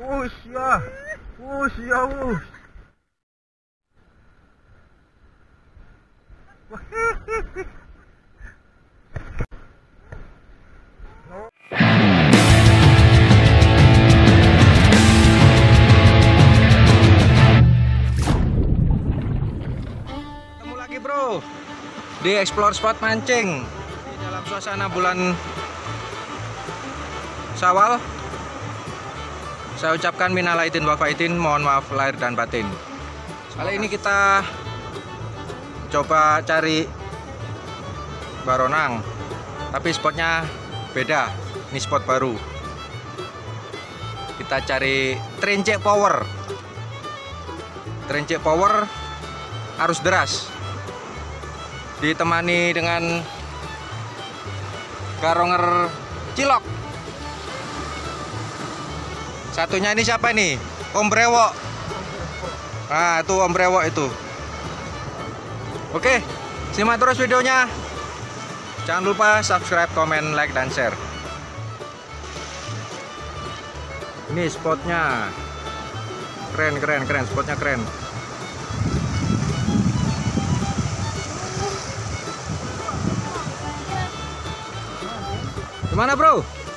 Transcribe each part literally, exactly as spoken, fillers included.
Wush ya, wush ya, wush. Ketemu lagi bro di Explore Spot mancing di dalam suasana bulan Syawal. Saya ucapkan minal aidin wal faizin, mohon maaf lahir dan batin. Kali ini kita coba cari baronang, tapi spotnya beda. Ini spot baru. Kita cari Trincek Power. Trincek Power arus deras, ditemani dengan garonger cilok. Satunya ini siapa nih? Om Brewok. Nah, itu Om Brewok itu. Oke, simak terus videonya. Jangan lupa subscribe, komen, like, dan share. Ini spotnya keren, keren, keren. Spotnya keren. Gimana bro?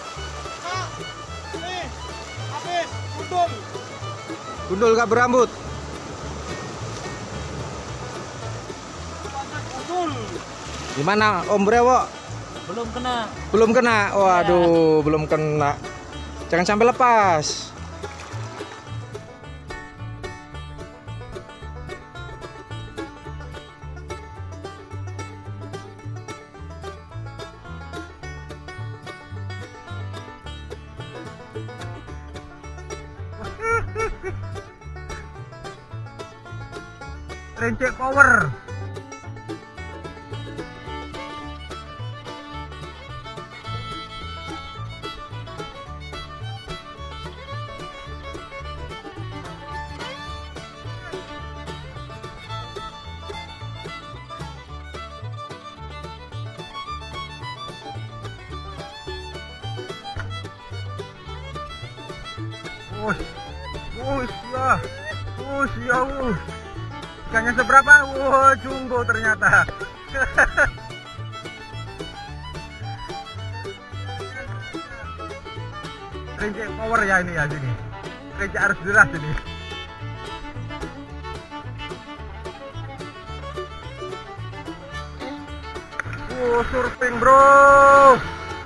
Gundul gak berambut. Gimana Om Brewok? Belum kena. Belum kena. Waduh, ya. Belum kena. Jangan sampai lepas. Trincek Power. Wush, wush ya, wush ya, wush. Ikannya seberapa? Wah, jumbo ternyata. Trincek Power ya ini ya sini. Trincek arus deras ini. Wow, surfing bro.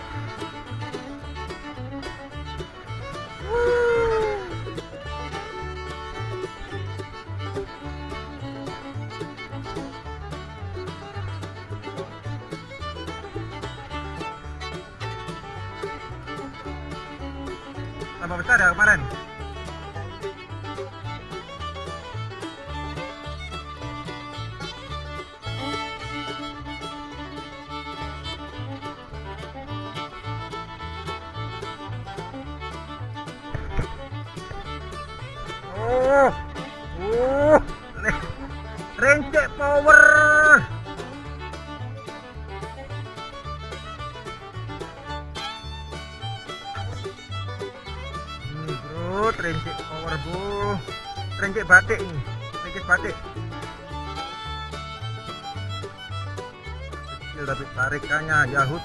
Tambah besar ya kemarin. Oh, oh, Trincek Power. Trincek Power bro, trincek batik ini, trincek batik kecil tapi tarikannya yahut.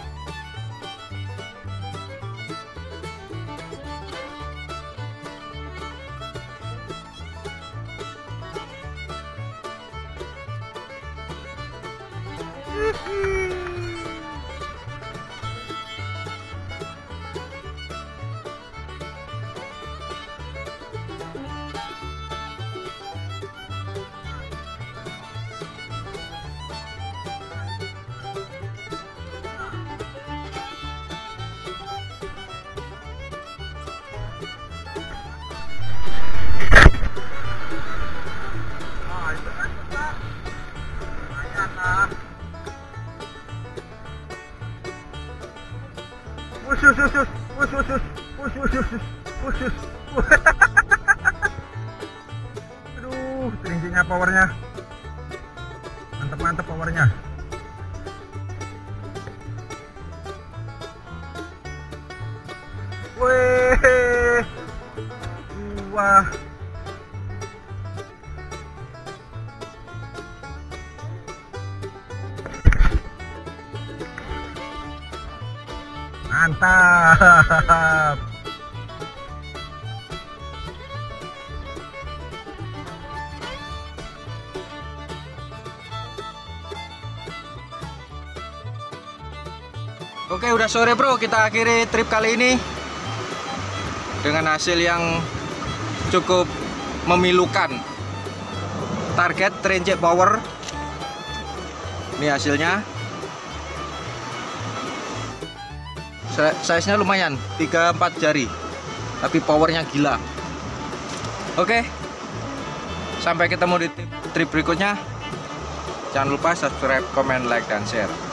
Usus, usus, usus, usus, usus, usus, usus. Aduh, trinceknya powernya mantap-mantap powernya. Wih, Wah. Mantap. Oke, udah sore bro, kita akhiri trip kali ini dengan hasil yang cukup memilukan. Target Trainjet Power. Ini hasilnya. Size-nya lumayan, tiga empat jari. Tapi powernya gila. Oke. Sampai ketemu di trip berikutnya. Jangan lupa subscribe, comment, like, dan share.